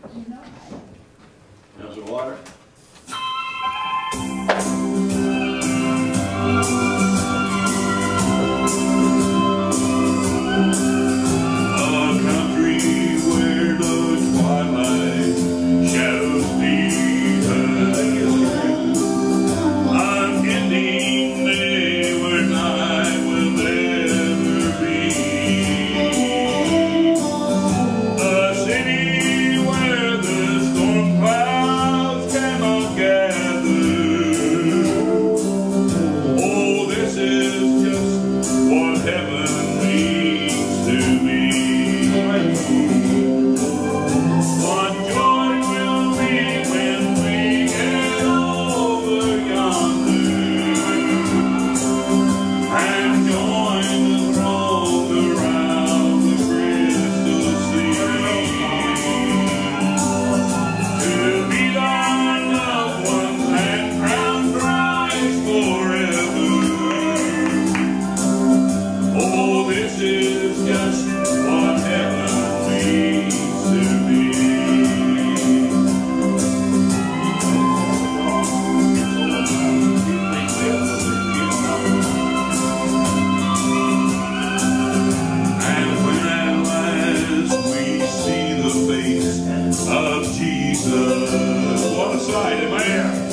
How's the water? A country where the twilight shadows deepen, unending day where night will never be. A city where the storm clouds cannot gather. Oh, this is just what heaven means to me. What joy will be when we get over yonder and join the throng around the crystal sea, to meet our loved ones and crown Christ forever. Oh, this is just what heaven means to me. And when at last we see the face of Jesus, what a sight, amen.